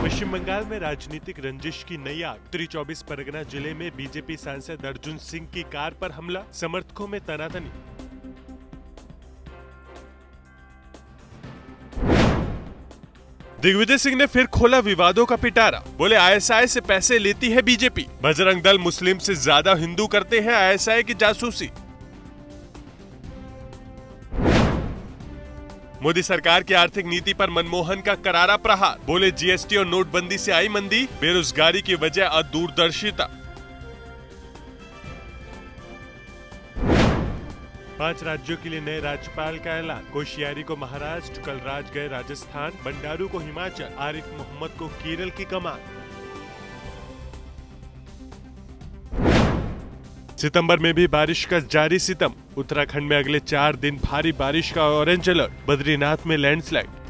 पश्चिम बंगाल में राजनीतिक रंजिश की नई आग। उत्तरी 24 परगना जिले में बीजेपी सांसद अर्जुन सिंह की कार पर हमला, समर्थकों में तनातनी। दिग्विजय सिंह ने फिर खोला विवादों का पिटारा, बोले आईएसआई से पैसे लेती है बीजेपी। बजरंग दल मुस्लिम से ज्यादा हिंदू करते हैं आईएसआई की जासूसी। मोदी सरकार की आर्थिक नीति पर मनमोहन का करारा प्रहार, बोले जीएसटी और नोटबंदी से आई मंदी, बेरोजगारी की वजह अदूरदर्शिता। 5 राज्यों के लिए नए राज्यपाल का ऐलान, कोश्यारी को महाराष्ट्र, कलराज गए राजस्थान, बंडारू को हिमाचल, आरिफ मोहम्मद को केरल की कमान। सितंबर में भी बारिश का जारी सितम, उत्तराखंड में अगले 4 दिन भारी बारिश का ऑरेंज अलर्ट, बद्रीनाथ में लैंडस्लाइड।